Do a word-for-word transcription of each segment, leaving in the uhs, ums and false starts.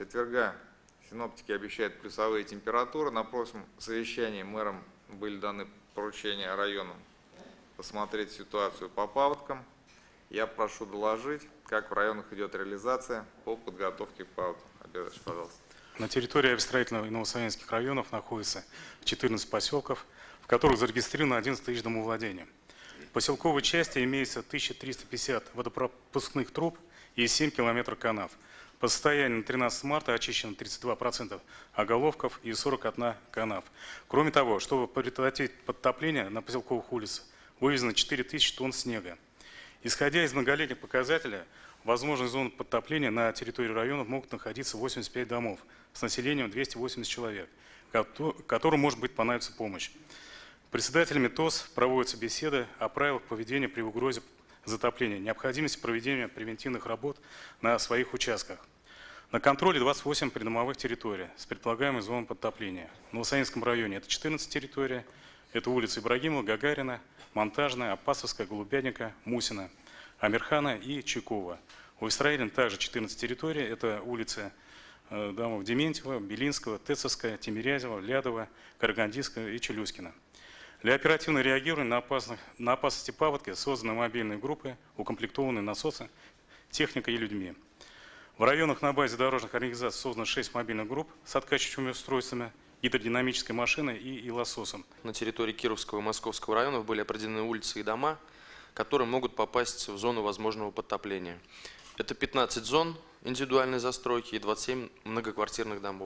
четверга синоптики обещают плюсовые температуры. На прошлом совещании мэрам были даны поручения району посмотреть ситуацию по паводкам. Я прошу доложить, как в районах идет реализация по подготовке к паводку. Обязательно, пожалуйста. На территории Австралийного и Новосавинских районов находится четырнадцать поселков, в которых зарегистрировано одиннадцать тысяч домовладений. В поселковой части имеется тысяча триста пятьдесят водопропускных труб и семь километров канав. По состоянию на тринадцатое марта очищено тридцать два процента оголовков и сорок один канав. Кроме того, чтобы предотвратить подтопление на поселковых улицах, вывезено четыре тысячи тонн снега. Исходя из многолетних показателей, возможной зоны подтопления на территории районов могут находиться восемьдесят пять домов с населением двести восемьдесят человек, которым может быть понадобится помощь. Председателями ТОС проводятся беседы о правилах поведения при угрозе затопления, необходимости проведения превентивных работ на своих участках. На контроле двадцать восемь придомовых территорий с предполагаемой зоной подтопления. В Новосавинском районе это четырнадцать территорий, это улицы Ибрагимова, Гагарина, Монтажная, Апасовская, Голубяника, Мусина, Амирхана и Чайкова. У Израиля также четырнадцать территорий, это улицы э, домов Дементьева, Белинского, Тецовская, Тимирязева, Лядова, Карагандийского и Челюскина. Для оперативного реагирования на, опасных, на опасности паводка созданы мобильные группы, укомплектованные насосами, техникой и людьми. В районах на базе дорожных организаций создано шесть мобильных групп с откачивающими устройствами, гидродинамической машиной и илососом. На территории Кировского и Московского районов были определены улицы и дома, которые могут попасть в зону возможного подтопления. Это пятнадцать зон индивидуальной застройки и двадцать семь многоквартирных домов.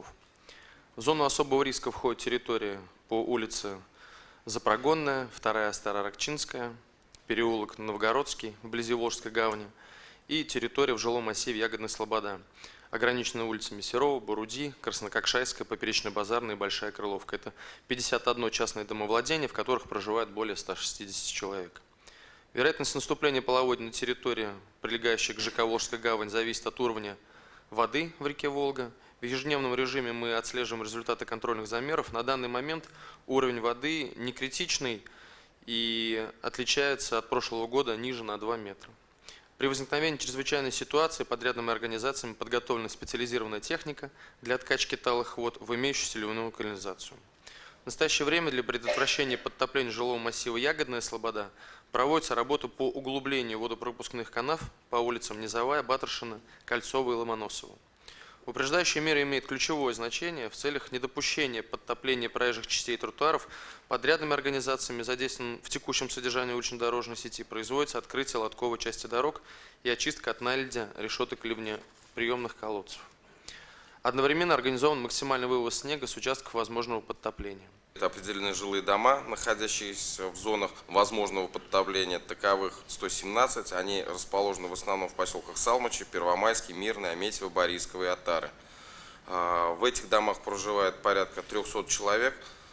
В зону особого риска входит территория по улице Запрогонная, вторая Староракчинская, переулок Новгородский вблизи Волжской гавани и территория в жилом массиве Ягодная Слобода, ограниченная улицами Серова, Боруди, Краснококшайская, Поперечно-Базарная и Большая Крыловка. Это пятьдесят одно частное домовладение, в которых проживает более ста шестидесяти человек. Вероятность наступления половодья на территории, прилегающей к ЖК Волжская гавань, зависит от уровня воды в реке Волга. В ежедневном режиме мы отслеживаем результаты контрольных замеров. На данный момент уровень воды не критичный и отличается от прошлого года ниже на два метра. При возникновении чрезвычайной ситуации подрядными организациями подготовлена специализированная техника для откачки талых вод в имеющуюся ливневую канализацию. В настоящее время для предотвращения подтопления жилого массива Ягодная Слобода проводится работа по углублению водопропускных канав по улицам Низовая, Батаршина, Кольцова и Ломоносова. Упреждающая мера имеет ключевое значение в целях недопущения подтопления проезжих частей тротуаров. Подрядными организациями, задействованными в текущем содержании улично-дорожной сети, производится открытие лотковой части дорог и очистка от наледя решеток ливнеприемных колодцев. Одновременно организован максимальный вывоз снега с участков возможного подтопления. Это определены жилые дома, находящиеся в зонах возможного подтопления, таковых сто семнадцать. Они расположены в основном в поселках Салмачи, Первомайский, Мирный, Аметьево, Борисково и Отары. В этих домах проживает порядка трёхсот человек.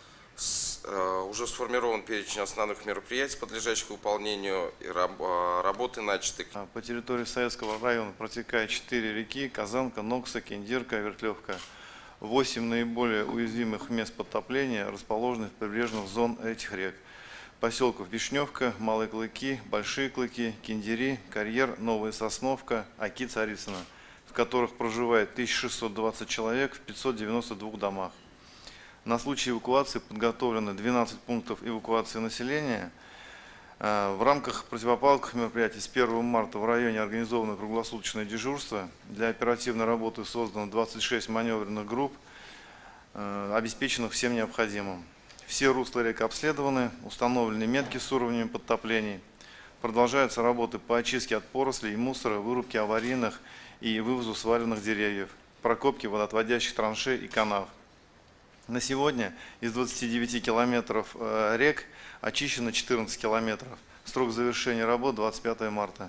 Уже сформирован перечень основных мероприятий, подлежащих выполнению, и работы начаты. По территории Советского района протекает четыре реки: Казанка, Нокса, Киндерка, Вертлевка. Восемь наиболее уязвимых мест подтопления расположены в прибрежных зон этих рек. Поселков Вишневка, Малые Клыки, Большие Клыки, Киндери, Карьер, Новая Сосновка, Аки, Царицына, в которых проживает тысяча шестьсот двадцать человек в пятистах девяноста двух домах. На случай эвакуации подготовлено двенадцать пунктов эвакуации населения. В рамках противопаводковых мероприятий с первого марта в районе организовано круглосуточное дежурство. Для оперативной работы создано двадцать шесть маневренных групп, обеспеченных всем необходимым. Все русла рек обследованы, установлены метки с уровнем подтоплений. Продолжаются работы по очистке от порослей и мусора, вырубке аварийных и вывозу сваленных деревьев, прокопке водоотводящих траншей и канав. На сегодня из двадцати девяти километров рек очищено четырнадцать километров. Срок завершения работ двадцать пятое марта.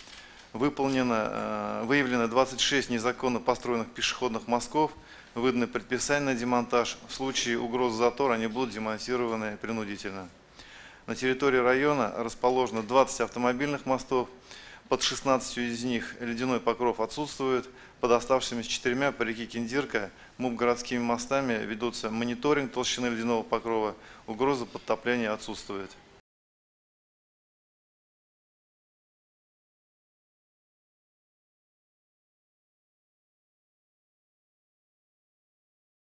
Выполнено, выявлено двадцать шесть незаконно построенных пешеходных мостков. Выданы предписания на демонтаж. В случае угрозы затора они будут демонтированы принудительно. На территории района расположено двадцать автомобильных мостов. Под шестнадцатью из них ледяной покров отсутствует. Под оставшимися четырьмя по реке Киндерка МУП городскими мостами ведутся мониторинг толщины ледяного покрова. Угроза подтопления отсутствует.